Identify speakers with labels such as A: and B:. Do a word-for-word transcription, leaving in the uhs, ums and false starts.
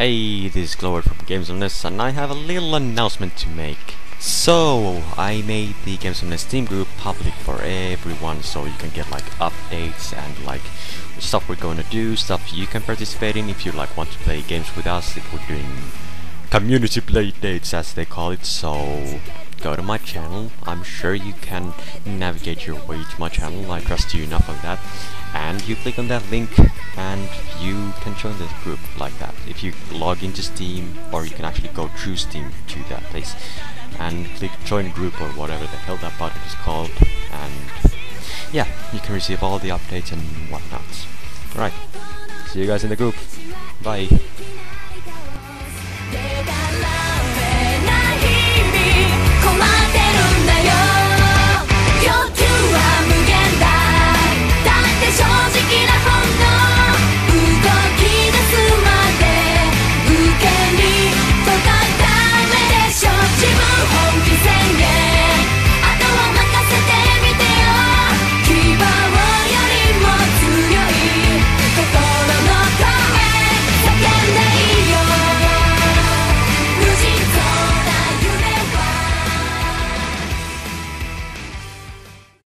A: Hey, this is Gloward from Games on Nest, and I have a little announcement to make. So, I made the Games on Nest Steam group public for everyone, so you can get like updates and like stuff we're going to do, stuff you can participate in if you like want to play games with us, if we're doing community play dates as they call it. So, go to my channel. I'm sure you can navigate your way to my channel. I trust you enough of that. And you click on that link and you can join the group like that. If you log into Steam, or you can actually go through Steam to that place and click join group or whatever the hell that button is called, and yeah, you can receive all the updates and whatnot. Alright, see you guys in the group. Bye.